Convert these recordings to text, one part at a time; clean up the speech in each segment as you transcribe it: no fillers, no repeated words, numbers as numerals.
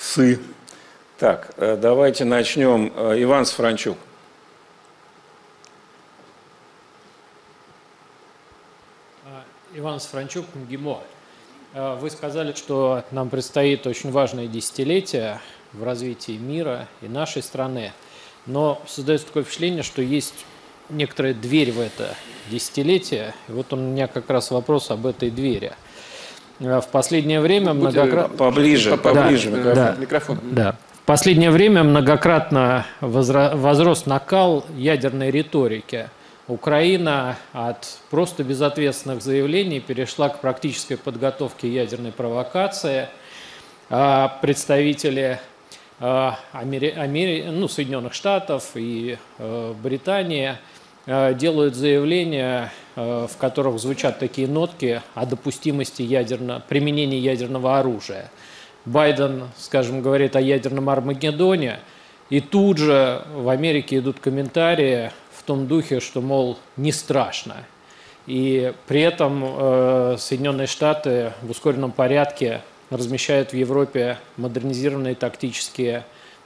Так, давайте начнем. Иван Сафранчук. Иван Сафранчук, МГИМО. Вы сказали, что нам предстоит очень важное десятилетие в развитии мира и нашей страны. Но создается такое впечатление, что есть некоторая дверь в это десятилетие. И вот у меня как раз вопрос об этой двери. В последнее время многократно... Поближе микрофон. Да. В последнее время многократно возрос накал ядерной риторики. Украина от просто безответственных заявлений перешла к практической подготовке ядерной провокации. Представители Соединенных Штатов и Британии делают заявления, в которых звучат такие нотки о допустимости применения ядерного оружия. Байден, скажем, говорит о ядерном Армагеддоне, и тут же в Америке идут комментарии в том духе, что, мол, не страшно. И при этом Соединенные Штаты в ускоренном порядке размещают в Европе модернизированные тактические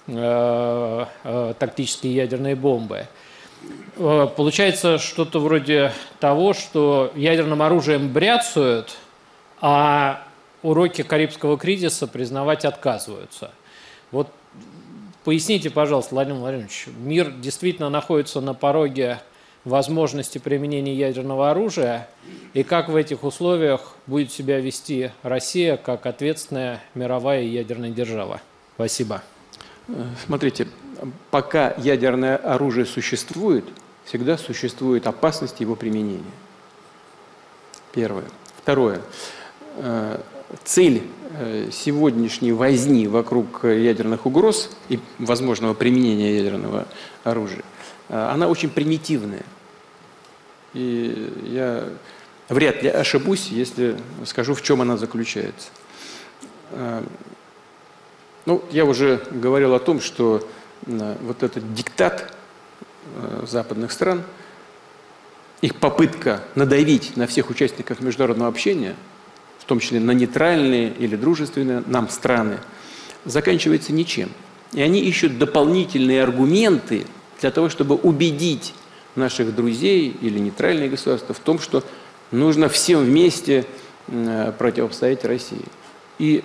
ядерные бомбы. Получается что-то вроде того, что ядерным оружием бряцают, а уроки Карибского кризиса признавать отказываются. Вот поясните, пожалуйста, Владимир Владимирович, мир действительно находится на пороге возможности применения ядерного оружия, и как в этих условиях будет себя вести Россия как ответственная мировая ядерная держава? Спасибо. Смотрите, пока ядерное оружие существует, всегда существует опасность его применения. Первое. Второе. Цель сегодняшней возни вокруг ядерных угроз и возможного применения ядерного оружия, она очень примитивная. И я вряд ли ошибусь, если скажу, в чем она заключается. Я уже говорил о том, что вот этот диктат западных стран, их попытка надавить на всех участников международного общения, в том числе на нейтральные или дружественные нам страны, заканчивается ничем. И они ищут дополнительные аргументы для того, чтобы убедить наших друзей или нейтральные государства в том, что нужно всем вместе противостоять России. И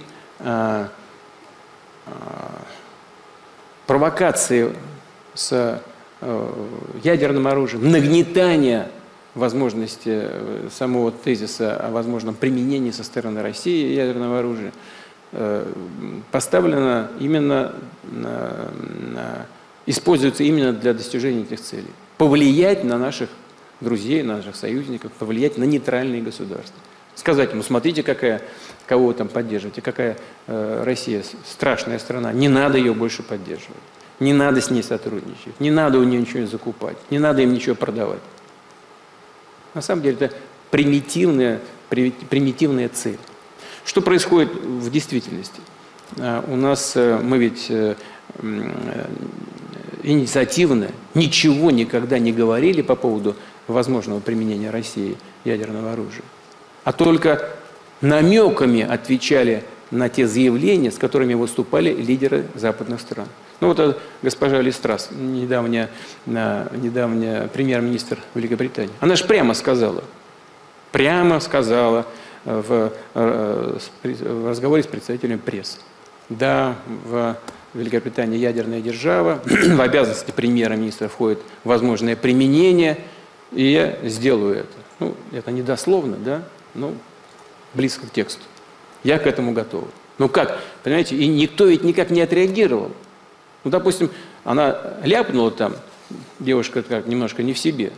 провокации с ядерным оружием, нагнетание возможности самого тезиса о возможном применении со стороны России ядерного оружия поставлено именно, используется именно для достижения этих целей. Повлиять на наших друзей, на наших союзников, повлиять на нейтральные государства. Сказать ему, смотрите, кого вы там поддерживаете, какая Россия страшная страна, не надо ее больше поддерживать, не надо с ней сотрудничать, не надо у нее ничего закупать, не надо им ничего продавать. На самом деле это примитивная цель. Что происходит в действительности? У нас мы ведь инициативно ничего никогда не говорили по поводу возможного применения России ядерного оружия, а только намеками отвечали на те заявления, с которыми выступали лидеры западных стран. Госпожа Ли Страс, недавняя премьер-министр Великобритании, она же прямо сказала в разговоре с представителями прессы: да, в Великобритании ядерная держава, в обязанности премьера-министра входит возможное применение, и я сделаю это. Это не дословно, да, близко к тексту. Я к этому готов. Как, понимаете, и никто ведь никак не отреагировал. Допустим, она ляпнула там, девушка немножко не в себе.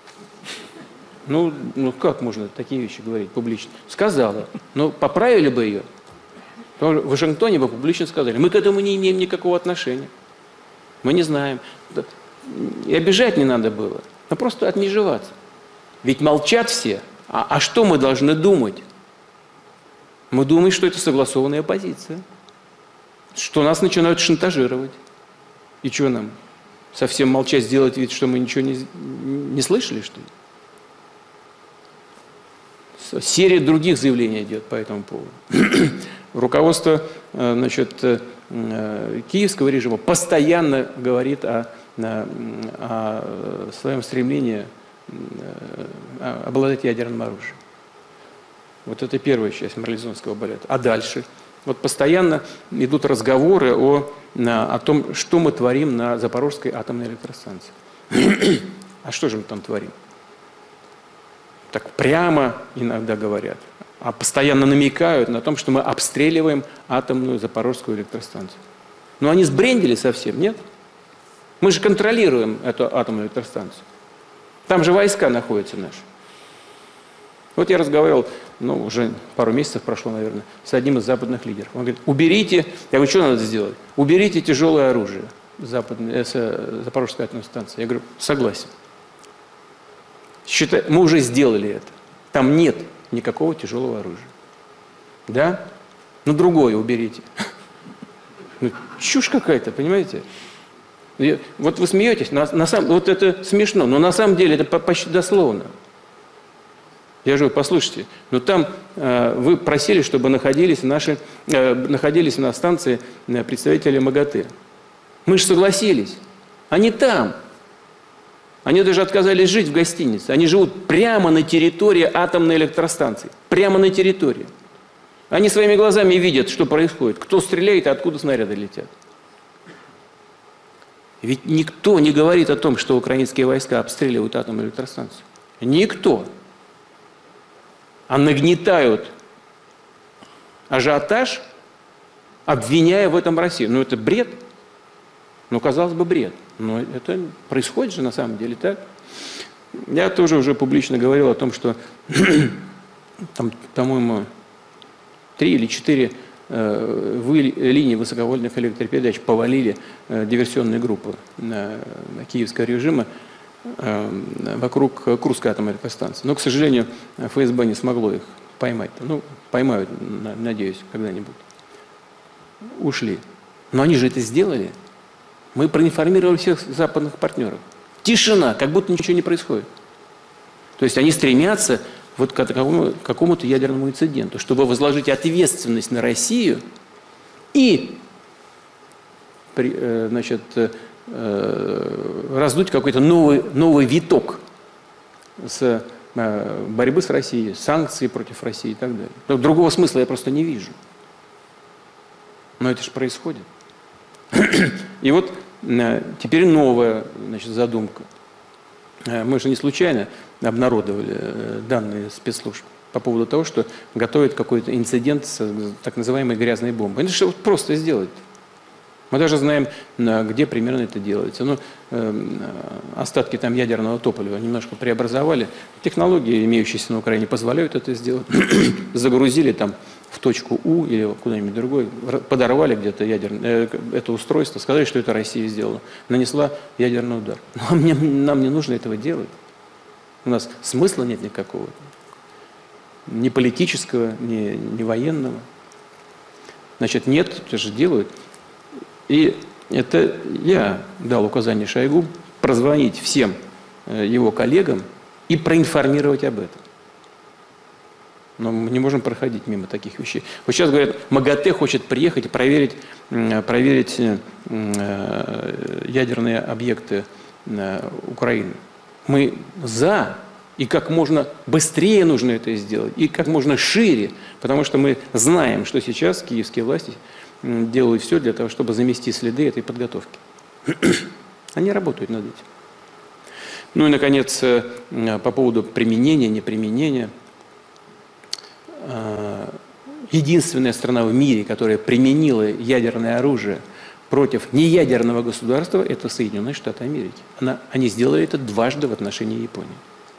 Как можно такие вещи говорить публично? Сказала. Поправили бы ее. В Вашингтоне бы публично сказали: мы к этому не имеем никакого отношения. Мы не знаем. И обижать не надо было. Просто отмежеваться. Ведь молчат все. А что мы должны думать? Мы думаем, что это согласованная позиция. Что нас начинают шантажировать. И что нам? Совсем молчать, сделать вид, что мы ничего не слышали, что ли? Серия других заявлений идет по этому поводу. руководство киевского режима постоянно говорит о своем стремлении обладать ядерным оружием. Вот это первая часть марлезонского балета. А дальше? Вот постоянно идут разговоры о том, что мы творим на Запорожской атомной электростанции. А что же мы там творим? Так прямо иногда говорят, а постоянно намекают на том, что мы обстреливаем атомную Запорожскую электростанцию. Но они сбрендили совсем, нет? Мы же контролируем эту атомную электростанцию. Там же войска находятся наши. Вот я разговаривал, уже пару месяцев прошло, наверное, с одним из западных лидеров. Он говорит, уберите, я говорю, что надо сделать? Уберите тяжелое оружие с Запорожской атомной станции. Я говорю, согласен. Мы уже сделали это. Там нет никакого тяжелого оружия. Да? Другое уберите. Чушь какая-то, понимаете? Вот вы смеетесь, вот это смешно, но на самом деле это почти дословно. Я же говорю, послушайте, там вы просили, чтобы находились на станции представители МАГАТЭ. Мы же согласились. Они там. Они даже отказались жить в гостинице. Они живут прямо на территории атомной электростанции. Прямо на территории. Они своими глазами видят, что происходит. Кто стреляет, и откуда снаряды летят. Ведь никто не говорит о том, что украинские войска обстреливают атомную электростанцию. Никто. А нагнетают ажиотаж, обвиняя в этом Россию. Это бред. Казалось бы, бред. Но это происходит же на самом деле так. Я тоже уже публично говорил о том, что там, по-моему, 3 или 4 линии высоковольтных электропередач повалили диверсионные группы киевского режима вокруг Курской атомной электростанции. Но, к сожалению, ФСБ не смогло их поймать. Поймают, надеюсь, когда-нибудь. Ушли. Но они же это сделали. Мы проинформировали всех западных партнеров. Тишина, как будто ничего не происходит. То есть они стремятся к какому-то ядерному инциденту, чтобы возложить ответственность на Россию и раздуть какой-то новый виток борьбы с Россией, санкции против России и так далее. Другого смысла я просто не вижу. Но это же происходит. И вот теперь новая задумка. Мы же не случайно обнародовали данные спецслужб по поводу того, что готовят какой-то инцидент с так называемой грязной бомбой. Это же просто сделать. Мы даже знаем, где примерно это делается. Остатки там ядерного топлива немножко преобразовали. Технологии, имеющиеся на Украине, позволяют это сделать. Загрузили там в точку У или куда-нибудь другой, подорвали где-то это устройство, сказали, что это Россия сделала, нанесла ядерный удар. Но нам не нужно этого делать. У нас смысла нет никакого. Ни политического, ни военного. Нет, это же делают. И это я дал указание Шойгу прозвонить всем его коллегам и проинформировать об этом. Но мы не можем проходить мимо таких вещей. Вот сейчас говорят, МАГАТЭ хочет приехать и проверить ядерные объекты Украины. Мы за, и как можно быстрее нужно это сделать, и как можно шире, потому что мы знаем, что сейчас киевские власти делают все для того, чтобы замести следы этой подготовки. Они работают над этим. И, наконец, по поводу применения, неприменения. Единственная страна в мире, которая применила ядерное оружие против неядерного государства, это Соединенные Штаты Америки. Они сделали это дважды в отношении Японии.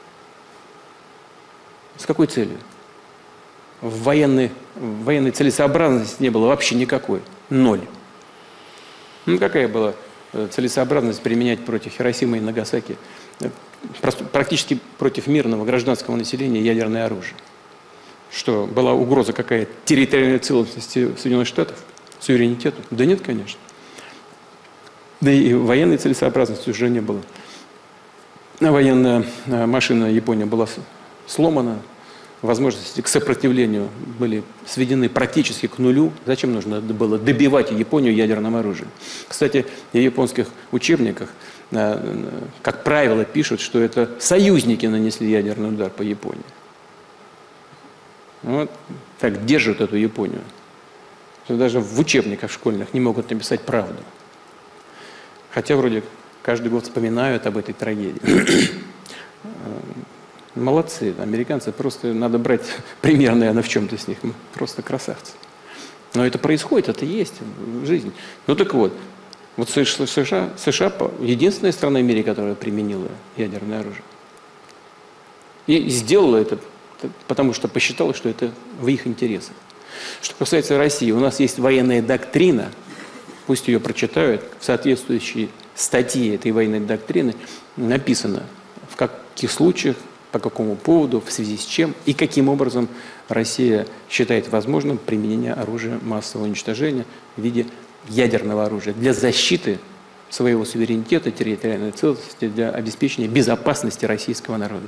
С какой целью? Военной целесообразности не было вообще никакой. 0. Какая была целесообразность применять против Хиросимы и Нагасаки, практически против мирного гражданского населения, ядерное оружие? Что, была угроза какая-то территориальной целостности Соединенных Штатов? Суверенитету? Да нет, конечно. Да и военной целесообразности уже не было. Военная машина Японии была сломана, возможности к сопротивлению были сведены практически к нулю. Зачем нужно было добивать Японию ядерным оружием? Кстати, в японских учебниках, как правило, пишут, что это союзники нанесли ядерный удар по Японии. Вот так держат эту Японию. Что даже в учебниках школьных не могут написать правду. Хотя вроде каждый год вспоминают об этой трагедии. Молодцы, американцы, просто надо брать пример, наверное, в чем-то с них. Просто красавцы. Но это происходит, это есть в жизни. Ну так вот, США единственная страна в мире, которая применила ядерное оружие. И сделала это, потому что посчитала, что это в их интересах. Что касается России, у нас есть военная доктрина, пусть ее прочитают, в соответствующей статье этой военной доктрины написано, в каких случаях, по какому поводу, в связи с чем и каким образом Россия считает возможным применение оружия массового уничтожения в виде ядерного оружия для защиты своего суверенитета, территориальной целостности, для обеспечения безопасности российского народа.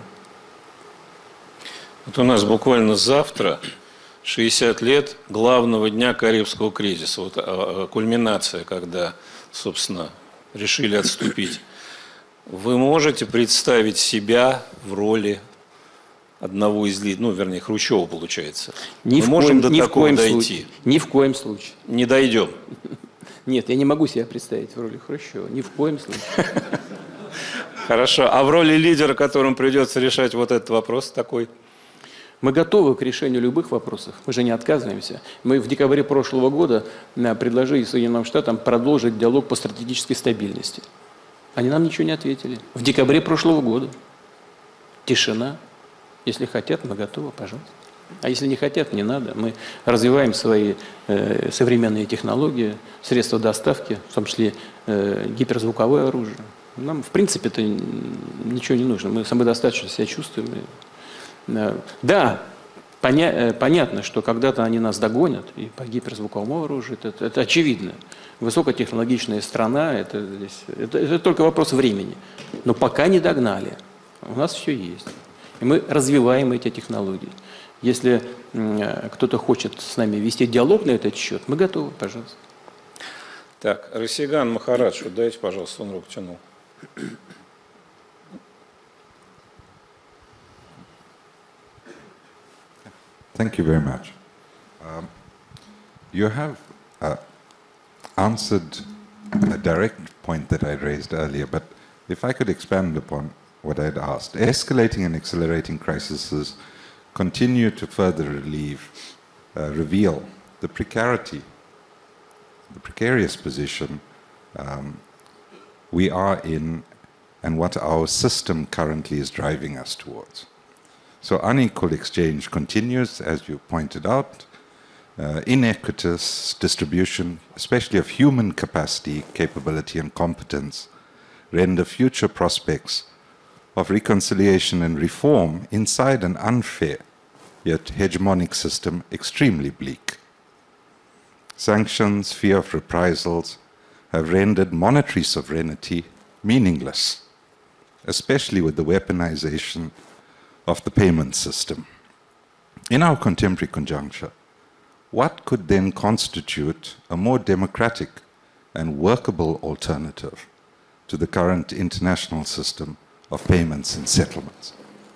Вот у нас буквально завтра 60 лет главного дня Карибского кризиса. Вот кульминация, когда, собственно, решили отступить. Вы можете представить себя в роли одного из лидеров, ну, вернее, Хрущева, получается? Мы можем до такого дойти? Ни в коем случае. Не дойдем? Нет, я не могу себя представить в роли Хрущева. Ни в коем случае. Хорошо. А в роли лидера, которому придется решать вот этот вопрос такой? Мы готовы к решению любых вопросов. Мы же не отказываемся. Мы в декабре прошлого года предложили Соединенным Штатам продолжить диалог по стратегической стабильности. Они нам ничего не ответили. В декабре прошлого года. Тишина. Если хотят, мы готовы, пожалуйста. А если не хотят, не надо. Мы развиваем свои современные технологии, средства доставки, в том числе гиперзвуковое оружие. Нам, в принципе, это ничего не нужно. Мы самодостаточно себя чувствуем. Да, понятно, что когда-то они нас догонят, и по гиперзвуковому оружию, это очевидно. Высокотехнологичная страна, это только вопрос времени. Но пока не догнали. У нас все есть. И мы развиваем эти технологии. Если кто-то хочет с нами вести диалог на этот счет, мы готовы, пожалуйста. Так, Расиган Махарадж, дайте, пожалуйста, он руку тянул. Thank you very much. You have answered a direct point that I raised earlier, but if I could expand upon what I'd asked. Escalating and accelerating crises continue to further reveal the precarity, the precarious position we are in and what our system currently is driving us towards. So unequal exchange continues, as you pointed out, inequitous distribution, especially of human capacity, capability and competence, render future prospects of reconciliation and reform inside an unfair yet hegemonic system extremely bleak. Sanctions, fear of reprisals have rendered monetary sovereignty meaningless, especially with the weaponization of the payment system. In our contemporary conjuncture, what could then constitute a more democratic and workable alternative to the current international system of payments and settlements?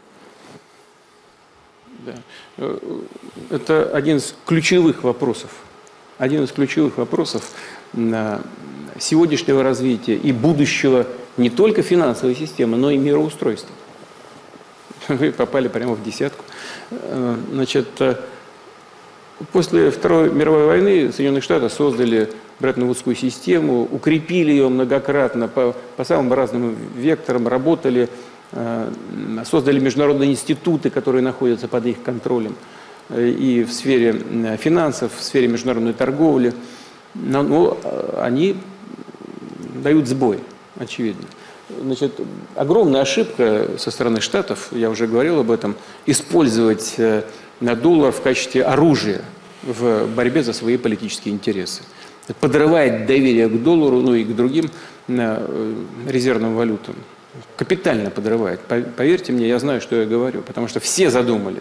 Да. Это один из ключевых вопросов. Один из ключевых вопросов сегодняшнего развития и будущего не только финансовой системы, но и мироустройства. Вы попали прямо в десятку. Значит, после Второй мировой войны Соединенные Штаты создали Бреттон-Вудскую систему, укрепили ее многократно по самым разным векторам, работали, создали международные институты, которые находятся под их контролем и в сфере финансов, в сфере международной торговли. Но они дают сбой, очевидно. Значит, огромная ошибка со стороны Штатов, я уже говорил об этом, использовать доллар в качестве оружия в борьбе за свои политические интересы. Подрывает доверие к доллару, ну и к другим резервным валютам. Капитально подрывает. Поверьте мне, я знаю, что я говорю, потому что все задумались.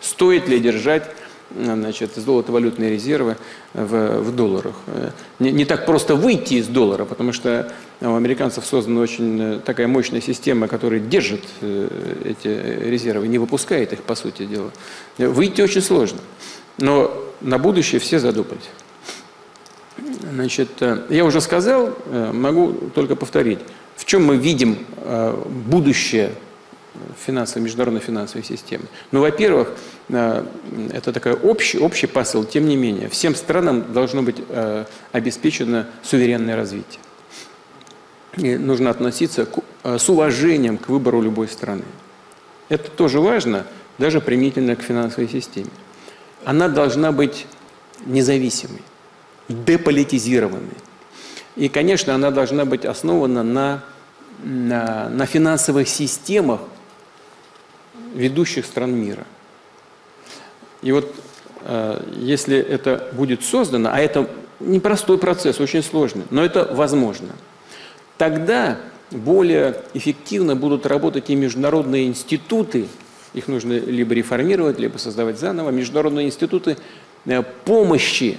Стоит ли держать, значит, золотовалютные резервы в долларах? Не так просто выйти из доллара, потому что у американцев создана очень такая мощная система, которая держит эти резервы, не выпускает их, по сути дела. Выйти очень сложно. Но на будущее все задумались. Значит, я уже сказал, могу только повторить, в чем мы видим будущее международной финансовой системы. Ну, во-первых, это такой общий посыл, тем не менее, всем странам должно быть обеспечено суверенное развитие. И нужно относиться с уважением к выбору любой страны. Это тоже важно, даже применительно к финансовой системе. Она должна быть независимой, деполитизированной. И, конечно, она должна быть основана на финансовых системах ведущих стран мира. И вот если это будет создано, а это непростой процесс, очень сложный, но это возможно, тогда более эффективно будут работать и международные институты, их нужно либо реформировать, либо создавать заново, международные институты помощи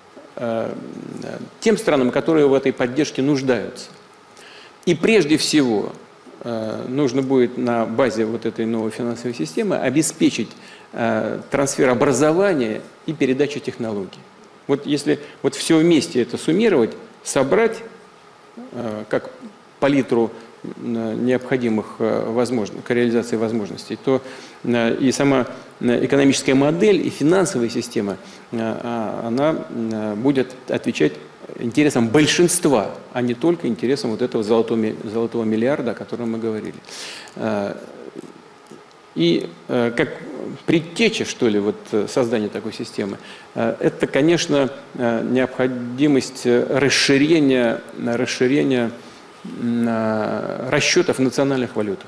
тем странам, которые в этой поддержке нуждаются. И прежде всего нужно будет на базе вот этой новой финансовой системы обеспечить трансфер образования и передачу технологий. Вот если вот все вместе это суммировать, собрать как палитру необходимых к реализации возможностей, то и сама экономическая модель, и финансовая система, она будет отвечать интересам большинства, а не только интересам вот этого золотого миллиарда, о котором мы говорили. И как предтеча, что ли, вот создания такой системы, это, конечно, необходимость расширения расчетов в национальных валютах.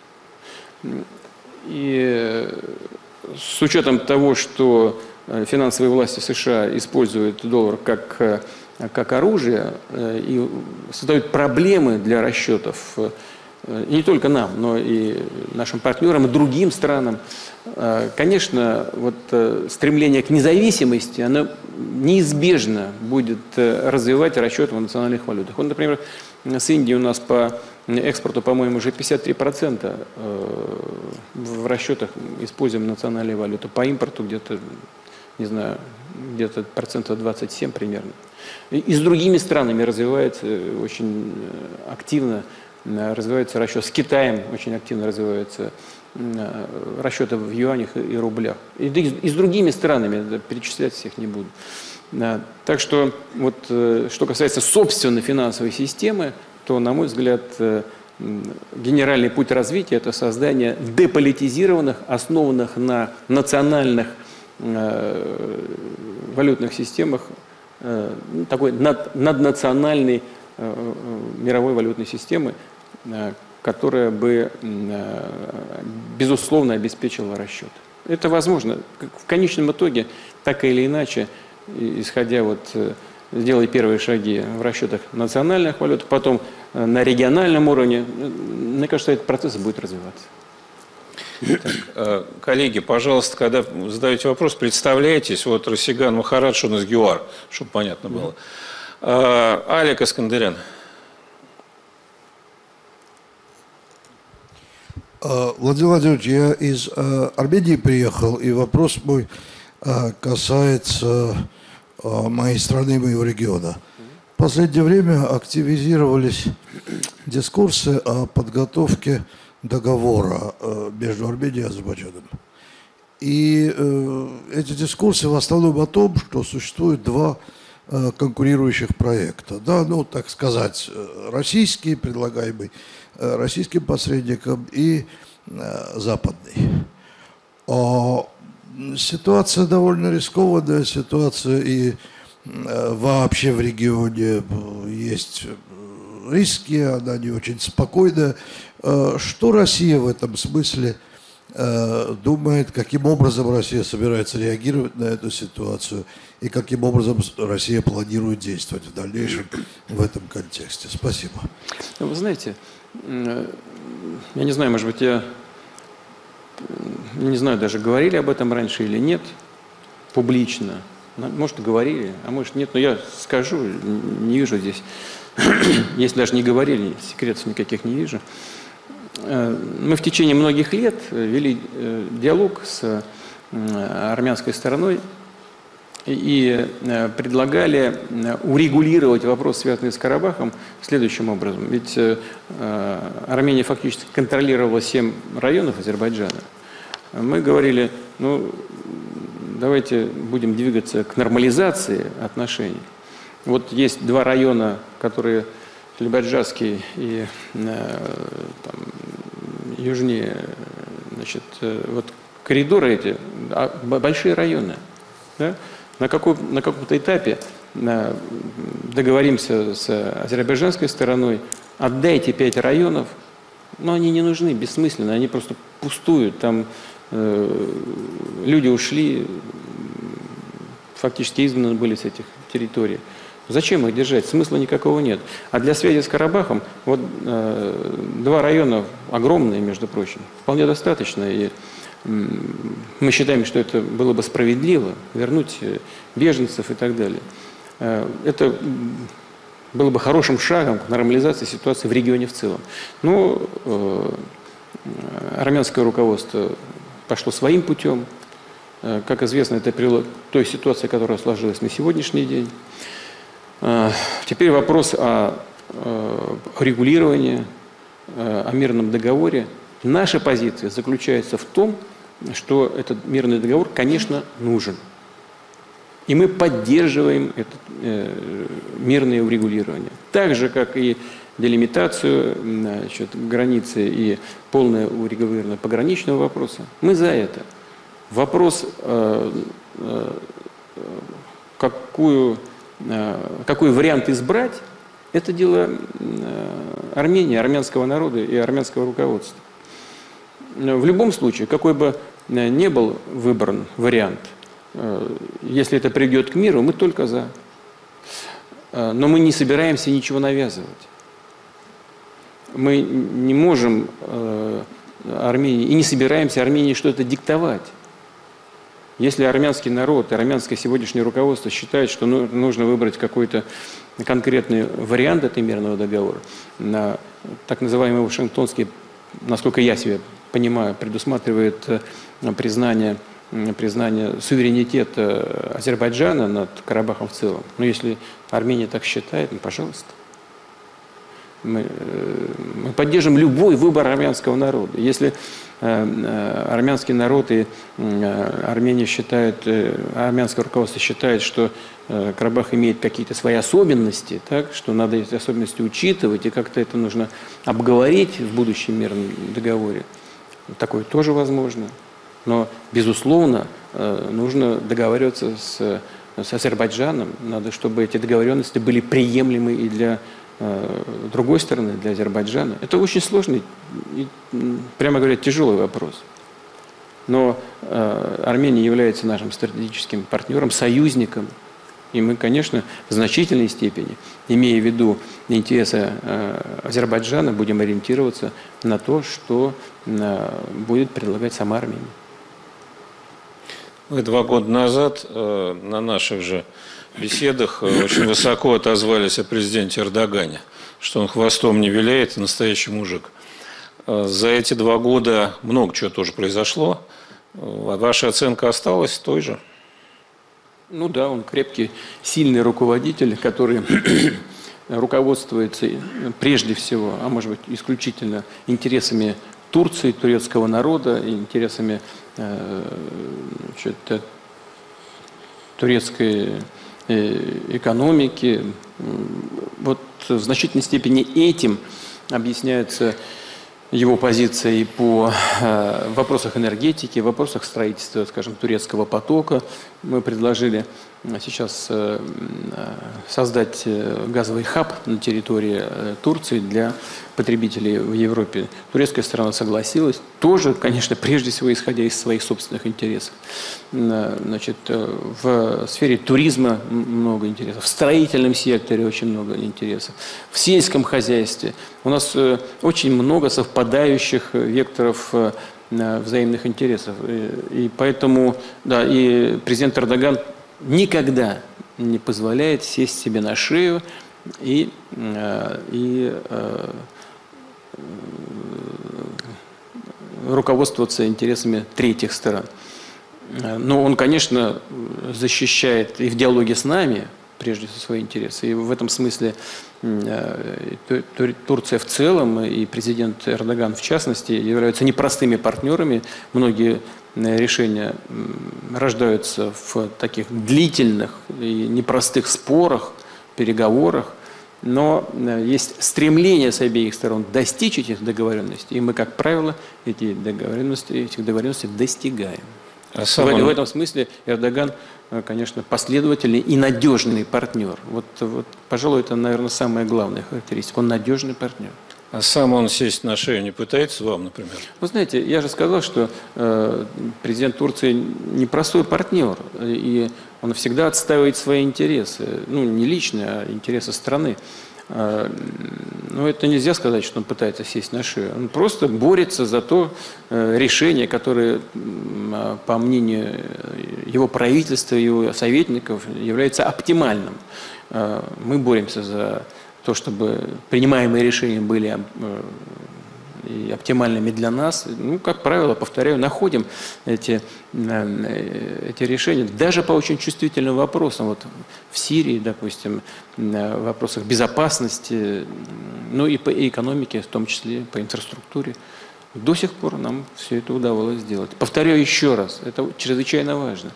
И с учетом того, что финансовые власти США используют доллар как оружие и создают проблемы для расчетов, и не только нам, но и нашим партнерам, и другим странам, конечно, вот стремление к независимости, оно неизбежно будет развивать расчеты в национальных валютах. Вот, например, с Индией у нас по экспорту, по-моему, уже 53% в расчетах используем национальные валюты. По импорту где-то, не знаю, где-то 27% примерно. И с другими странами развивается очень активно, развивается расчет. С Китаем очень активно развиваются расчеты в юанях и рублях. И с другими странами, перечислять всех не буду. Так что, вот, что касается собственной финансовой системы, то, на мой взгляд, генеральный путь развития – это создание деполитизированных, основанных на национальных валютных системах, такой наднациональной мировой валютной системы, которая бы, безусловно, обеспечила расчет. Это возможно. В конечном итоге, так или иначе, исходя вот, сделай первые шаги в расчетах национальных валют, потом на региональном уровне, мне кажется, этот процесс будет развиваться. Так, коллеги, пожалуйста, когда задаете вопрос, представляйтесь. Вот Расиган Махарадж, он из ГЮАР, чтобы понятно было. Алик Искандерян. Владимир Владимирович, я из Армении приехал, и вопрос мой касается моей страны, моего региона. В последнее время активизировались дискурсы о подготовке договора между Арменией и Азербайджаном. И эти дискурсы в основном о том, что существует два конкурирующих проекта. Да, ну, так сказать, российский, предлагаемый российским посредником, и западный. Ситуация довольно рискованная, ситуация и вообще в регионе есть риски, она не очень спокойная. Что Россия в этом смысле думает, каким образом Россия собирается реагировать на эту ситуацию и каким образом Россия планирует действовать в дальнейшем в этом контексте? Спасибо. Вы знаете, я не знаю, может быть, я не знаю, даже говорили об этом раньше или нет, публично. Может, говорили, а может, нет, но я скажу, не вижу здесь, если даже не говорили, секретов никаких не вижу. Мы в течение многих лет вели диалог с армянской стороной и предлагали урегулировать вопрос, связанный с Карабахом, следующим образом. Ведь Армения фактически контролировала 7 районов Азербайджана. Мы говорили, ну, давайте будем двигаться к нормализации отношений. Вот есть 2 района, которые Кельбаджарский и там, южнее, значит, вот коридоры эти, большие районы. Да? На каком-то этапе договоримся с азербайджанской стороной, отдайте 5 районов, но они не нужны, бессмысленно, они просто пустуют, там люди ушли, фактически изгнаны были с этих территорий. Зачем их держать? Смысла никакого нет. А для связи с Карабахом вот 2 района огромные, между прочим, вполне достаточно. И мы считаем, что это было бы справедливо, вернуть беженцев и так далее. Это было бы хорошим шагом к нормализации ситуации в регионе в целом. Но армянское руководство пошло своим путем. Как известно, это привело к той ситуации, которая сложилась на сегодняшний день. Теперь вопрос о регулировании, о мирном договоре. Наша позиция заключается в том, что этот мирный договор, конечно, нужен. И мы поддерживаем это мирное урегулирование. Так же, как и делимитацию, значит, границы и полное урегулирование пограничного вопроса. Мы за это. Вопрос, какой вариант избрать, это дело Армении, армянского народа и армянского руководства. В любом случае, какой бы ни был выбран вариант, если это приведет к миру, мы только за. Но мы не собираемся ничего навязывать. Мы не можем Армении и не собираемся Армении что-то диктовать. Если армянский народ, армянское сегодняшнее руководство считает, что нужно выбрать какой-то конкретный вариант этого мирного договора, так называемый Вашингтонский, насколько я себе понимаю, предусматривает признание суверенитета Азербайджана над Карабахом в целом. Но если Армения так считает, ну, пожалуйста. Мы поддержим любой выбор армянского народа. Если армянский народ и Армения считают, армянское руководство считает, что Карабах имеет какие-то свои особенности, так, что надо эти особенности учитывать, и как-то это нужно обговорить в будущем мирном договоре, такое тоже возможно. Но, безусловно, нужно договариваться с Азербайджаном. Надо, чтобы эти договоренности были приемлемы и для другой стороны, для Азербайджана. Это очень сложный и, прямо говоря, тяжелый вопрос. Но Армения является нашим стратегическим партнером, союзником. И мы, конечно, в значительной степени, имея в виду интересы Азербайджана, будем ориентироваться на то, что будет предлагать сама Армения. Вы 2 года назад на наших же беседах очень высоко отозвались о президенте Эрдогане, что он хвостом не виляет, настоящий мужик. За эти 2 года много чего тоже произошло. Ваша оценка осталась той же? Ну да, он крепкий, сильный руководитель, который руководствуется прежде всего, а может быть исключительно интересами Турции, турецкого народа, интересами турецкой экономики. Вот в значительной степени этим объясняется его позиция и по вопросах энергетики, в вопросах строительства, скажем, турецкого потока. Мы предложили сейчас создать газовый хаб на территории Турции для потребителей в Европе. Турецкая сторона согласилась, тоже, конечно, прежде всего исходя из своих собственных интересов. Значит, в сфере туризма много интересов, в строительном секторе очень много интересов, в сельском хозяйстве. У нас очень много совпадающих векторов взаимных интересов. И поэтому, да, и президент Эрдоган никогда не позволяет сесть себе на шею и руководствоваться интересами третьих сторон. Но он, конечно, защищает и в диалоге с нами, прежде всего, свои интересы. И в этом смысле Турция в целом и президент Эрдоган в частности являются непростыми партнерами. Многие решения рождаются в таких длительных и непростых спорах, переговорах. Но есть стремление с обеих сторон достичь этих договоренностей. И мы, как правило, этих договоренностей достигаем. В этом смысле Эрдоган, конечно, последовательный и надежный партнер. Вот, пожалуй, это, наверное, самая главная характеристика. Он надежный партнер. А сам он сесть на шею не пытается вам, например? Вы знаете, я же сказал, что президент Турции непростой партнер. И он всегда отстаивает свои интересы. Ну, не личные, а интересы страны. Но это нельзя сказать, что он пытается сесть на шею. Он просто борется за то решение, которое, по мнению его правительства, его советников, является оптимальным. Мы боремся за то, чтобы принимаемые решения были и оптимальными для нас. Ну, как правило, повторяю, находим эти решения даже по очень чувствительным вопросам. Вот в Сирии, допустим, в вопросах безопасности, ну и по экономике, в том числе по инфраструктуре. До сих пор нам все это удавалось сделать. Повторяю еще раз, это чрезвычайно важно.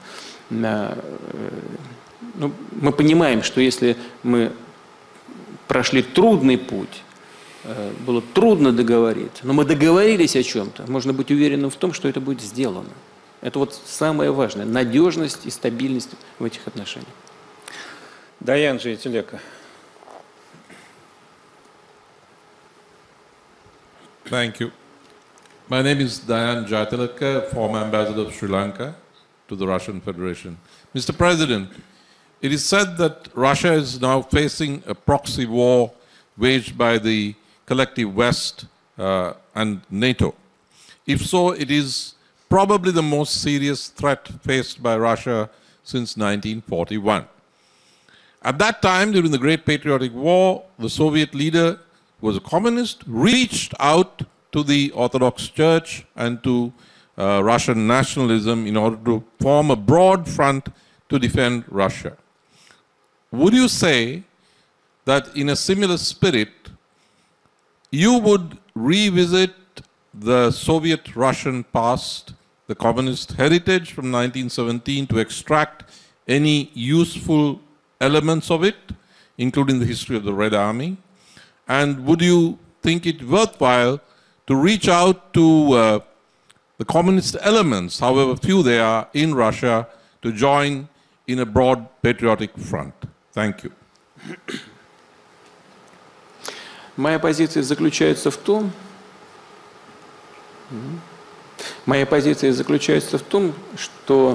Ну, мы понимаем, что если мы прошли трудный путь, было трудно договориться, но мы договорились о чем-то, можно быть уверенным в том, что это будет сделано. Это вот самое важное, надежность и стабильность в этих отношениях. Даян Жителека. Thank you. My name is Dayan Jaitilaka, former ambassador of Sri Lanka to the Russian Federation. Mr. President, it is said that Russia is now facing a proxy war waged by the collective West and NATO. If so, it is probably the most serious threat faced by Russia since 1941. At that time, during the Great Patriotic War, the Soviet leader, who was a communist, reached out to the Orthodox Church and to Russian nationalism in order to form a broad front to defend Russia. Would you say that in a similar spirit, you would revisit the Soviet-Russian past, the communist heritage from 1917, to extract any useful elements of it, including the history of the Red Army? And would you think it worthwhile to reach out to the communist elements, however few they are, in Russia, to join in a broad patriotic front? Thank you. Моя позиция заключается в том, что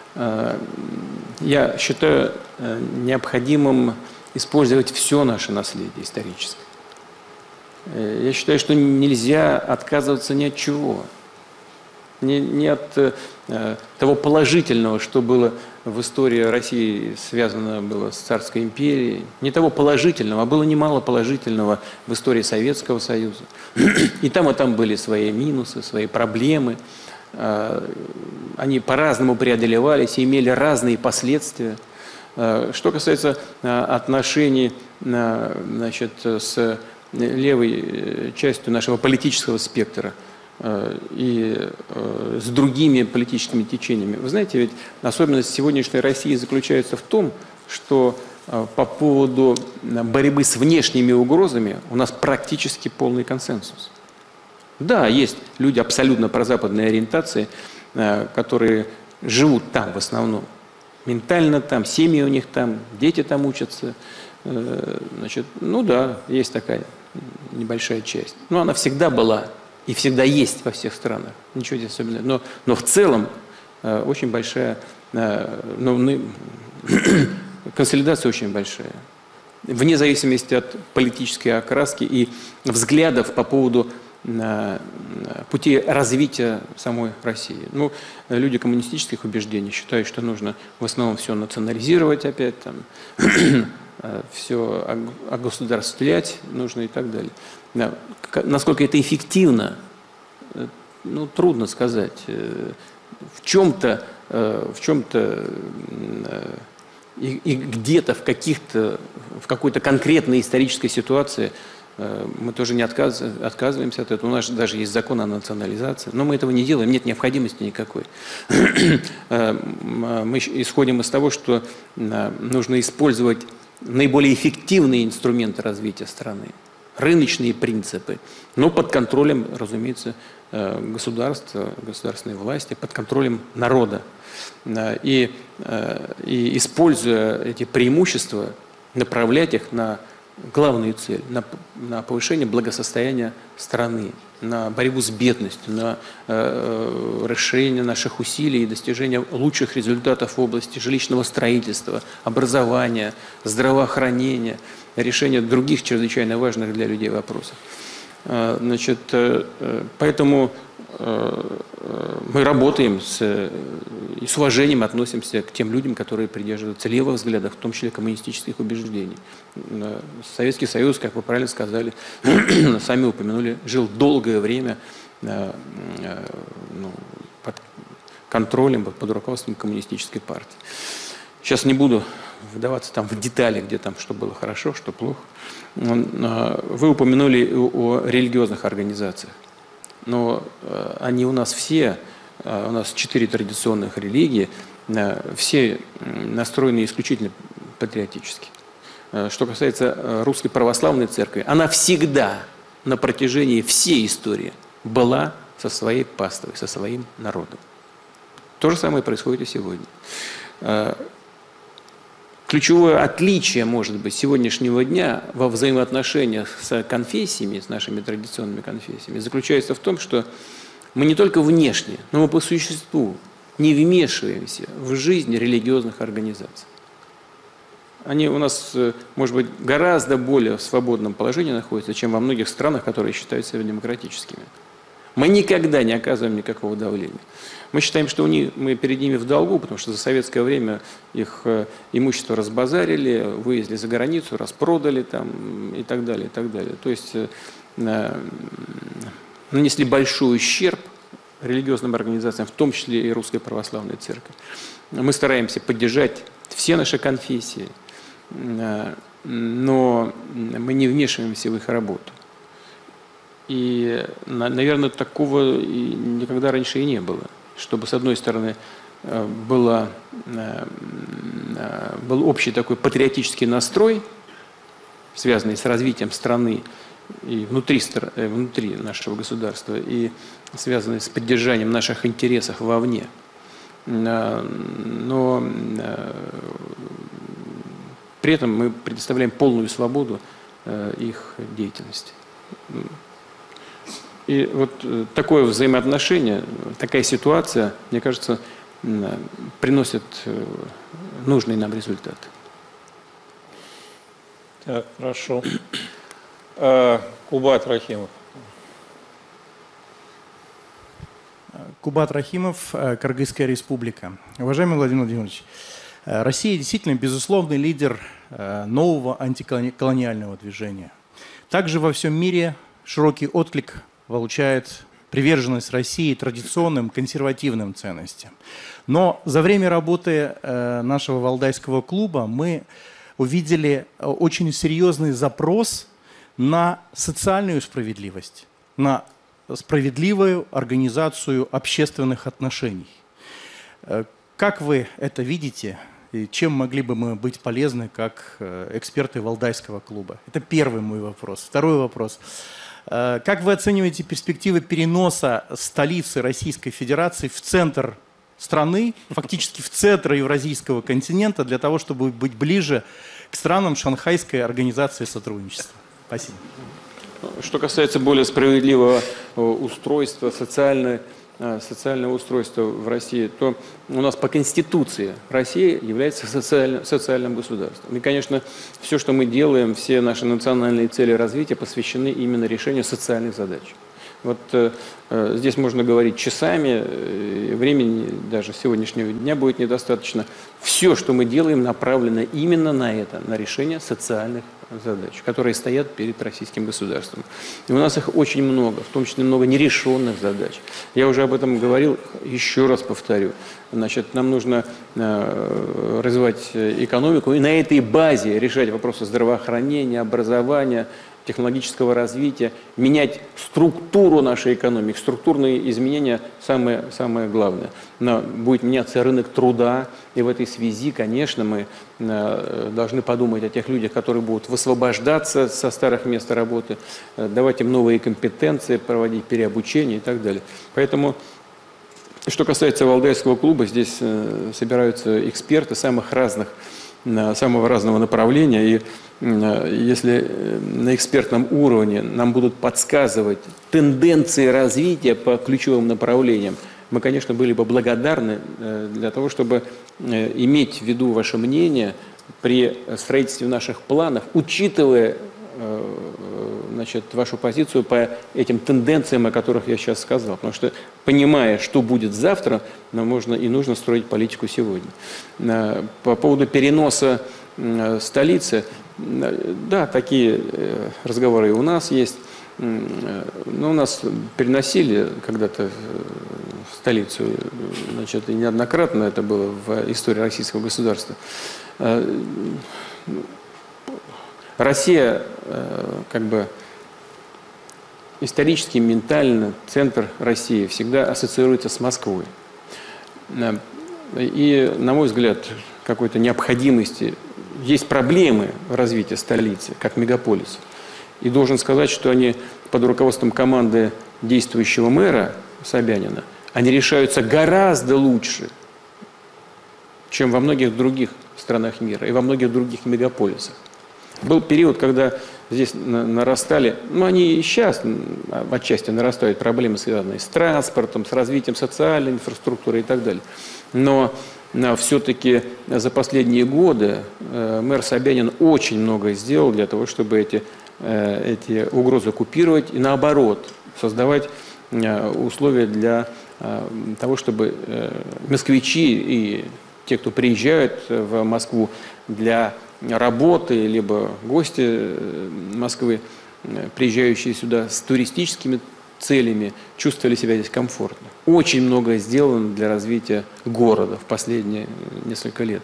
я считаю необходимым использовать все наше наследие историческое. Я считаю, что нельзя отказываться ни от чего. Не от того положительного, что было в истории России, связано было с Царской империей, не того положительного, а было немало положительного в истории Советского Союза. И там были свои минусы, свои проблемы. Они по-разному преодолевались и имели разные последствия. Что касается отношений, значит, с левой частью нашего политического спектра и с другими политическими течениями. Вы знаете, ведь особенность сегодняшней России заключается в том, что по поводу борьбы с внешними угрозами у нас практически полный консенсус. Да, есть люди абсолютно прозападной ориентации, которые живут там в основном, ментально там, семьи у них там, дети там учатся. Значит, ну да, есть такая небольшая часть. Но она всегда была и всегда есть во всех странах. Ничего здесь особенного. Но в целом очень большая, консолидация очень большая. Вне зависимости от политической окраски и взглядов по поводу пути развития самой России. Ну, люди коммунистических убеждений считают, что нужно в основном все национализировать опять, там, все огосударствлять нужно и так далее. Да. Насколько это эффективно, ну, трудно сказать. В чем-то и где-то в какой-то конкретной исторической ситуации мы тоже не отказываемся от этого. У нас даже есть закон о национализации, но мы этого не делаем, нет необходимости никакой. Мы исходим из того, что нужно использовать наиболее эффективные инструменты развития страны, рыночные принципы, но под контролем, разумеется, государства, государственной власти, под контролем народа. И используя эти преимущества, направлять их на главную цель, на повышение благосостояния страны, на борьбу с бедностью, на расширение наших усилий и достижение лучших результатов в области жилищного строительства, образования, здравоохранения, решения других чрезвычайно важных для людей вопросов. Значит, поэтому мы работаем и с уважением относимся к тем людям, которые придерживаются левых взглядов, в том числе коммунистических убеждений. Советский Союз, как вы правильно сказали, сами упомянули, жил долгое время под контролем, под руководством коммунистической партии. Сейчас не буду вдаваться там в детали, где там что было хорошо, что плохо. Вы упомянули о религиозных организациях. Но они у нас все, у нас 4 традиционных религии, все настроены исключительно патриотически. Что касается Русской Православной Церкви, она всегда на протяжении всей истории была со своей паствой, со своим народом. То же самое происходит и сегодня. Ключевое отличие, может быть, сегодняшнего дня во взаимоотношениях с конфессиями, с нашими традиционными конфессиями, заключается в том, что мы не только внешне, но мы по существу не вмешиваемся в жизнь религиозных организаций. Они у нас, может быть, гораздо более в свободном положении находятся, чем во многих странах, которые считают себя демократическими. Мы никогда не оказываем никакого давления. Мы считаем, что мы перед ними в долгу, потому что за советское время их имущество разбазарили, вывезли за границу, распродали там, и так далее, и так далее. То есть нанесли большой ущерб религиозным организациям, в том числе и Русской Православной Церкви. Мы стараемся поддержать все наши конфессии, но мы не вмешиваемся в их работу. И, наверное, такого никогда раньше и не было. Чтобы, с одной стороны, был общий такой патриотический настрой, связанный с развитием страны и внутри нашего государства, и связанный с поддержанием наших интересов вовне. Но при этом мы предоставляем полную свободу их деятельности. И вот такое взаимоотношение, такая ситуация, мне кажется, приносит нужный нам результат. Так, прошу. Кубат Рахимов. Кубат Рахимов, Кыргызская республика. Уважаемый Владимир Владимирович, Россия действительно безусловный лидер нового антиколониального движения. Также во всем мире широкий отклик получает приверженность России традиционным консервативным ценностям. Но за время работы нашего Валдайского клуба мы увидели очень серьезный запрос на социальную справедливость, на справедливую организацию общественных отношений. Как вы это видите и чем могли бы мы быть полезны как эксперты Валдайского клуба? Это первый мой вопрос. Второй вопрос. Как вы оцениваете перспективы переноса столицы Российской Федерации в центр страны, фактически в центр Евразийского континента, для того, чтобы быть ближе к странам Шанхайской организации сотрудничества? Спасибо. Что касается более справедливого устройства, социального устройства в России, то у нас по Конституции Россия является социальным государством. И, конечно, все, что мы делаем, все наши национальные цели развития посвящены именно решению социальных задач. Вот здесь можно говорить часами, времени даже сегодняшнего дня будет недостаточно. Все, что мы делаем, направлено именно на это, на решение социальных задач, которые стоят перед российским государством. И у нас их очень много, в том числе много нерешенных задач. Я уже об этом говорил, еще раз повторю. Значит, нам нужно развивать экономику и на этой базе решать вопросы здравоохранения, образования, технологического развития, менять структуру нашей экономики. Структурные изменения самое главное. Но будет меняться рынок труда, и в этой связи, конечно, мы должны подумать о тех людях, которые будут высвобождаться со старых мест работы, давать им новые компетенции, проводить переобучение и так далее. Поэтому, что касается Валдайского клуба, здесь собираются эксперты самого разного направления, и если на экспертном уровне нам будут подсказывать тенденции развития по ключевым направлениям, мы, конечно, были бы благодарны для того, чтобы иметь в виду ваше мнение при строительстве наших планов, учитывая вашу позицию по этим тенденциям, о которых я сейчас сказал. Потому что, понимая, что будет завтра, нам можно и нужно строить политику сегодня. По поводу переноса столицы, да, такие разговоры и у нас есть. Но у нас переносили когда-то столицу, значит, и неоднократно это было в истории российского государства. Россия, как бы исторически, ментально, центр России всегда ассоциируется с Москвой. И, на мой взгляд, какой-то необходимости, есть проблемы в развитии столицы, как мегаполиса. И должен сказать, что они под руководством команды действующего мэра Собянина, они решаются гораздо лучше, чем во многих других странах мира и во многих других мегаполисах. Был период, когда здесь нарастали, они и сейчас отчасти нарастают проблемы, связанные с транспортом, с развитием социальной инфраструктуры и так далее. Но все-таки за последние годы мэр Собянин очень много сделал для того, чтобы эти угрозы купировать и, наоборот, создавать условия для того, чтобы москвичи и те, кто приезжают в Москву для работы, либо гости Москвы, приезжающие сюда с туристическими целями, чувствовали себя здесь комфортно. Очень многое сделано для развития города в последние несколько лет.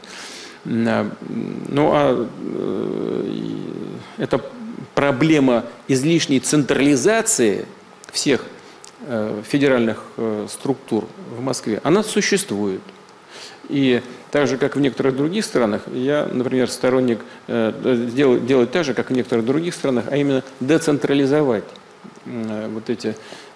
Это проблема излишней централизации всех федеральных структур в Москве, она существует. И так же, как в некоторых других странах, я, например, сторонник делать так же, как в некоторых других странах, а именно децентрализовать вот эти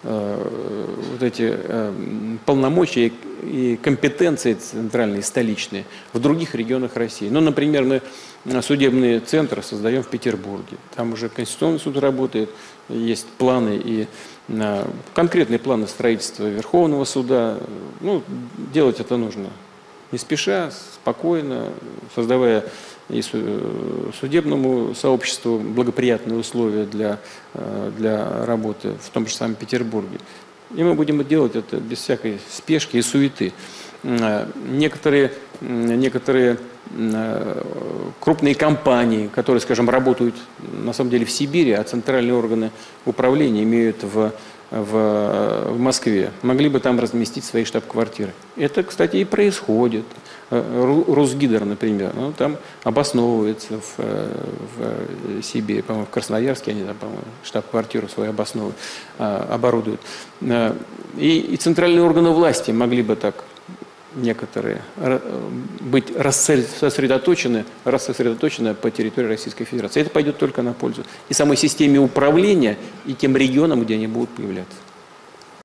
полномочия и компетенции центральные, столичные в других регионах России. Например, мы судебный центр создаем в Петербурге. Там уже Конституционный суд работает, есть планы и конкретные планы строительства Верховного суда. Делать это нужно не спеша, спокойно, создавая и судебному сообществу благоприятные условия для работы в том же самом Петербурге. И мы будем делать это без всякой спешки и суеты. Некоторые крупные компании, которые, скажем, работают на самом деле в Сибири, а центральные органы управления имеют в Москве, могли бы там разместить свои штаб-квартиры. Это, кстати, и происходит. Русгидро, например, там обосновывается в Сибири, по-моему, в Красноярске они там, по-моему, штаб-квартиру свою оборудуют. И центральные органы власти могли бы так некоторые быть сосредоточены по территории Российской Федерации. Это пойдет только на пользу и самой системе управления, и тем регионам, где они будут появляться.